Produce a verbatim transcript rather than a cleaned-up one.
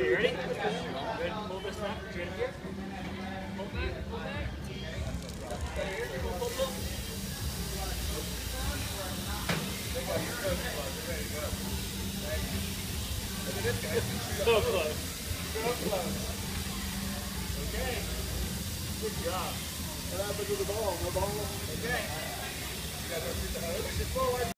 Okay, ready? Good. Pull this back. Chin here. Pull back. Pull back. Stay here. Pull, pull, pull. So close. So close. Okay. Good job. What happened to the ball? No ball? Okay. You guys want to shoot the hose? Push it forward.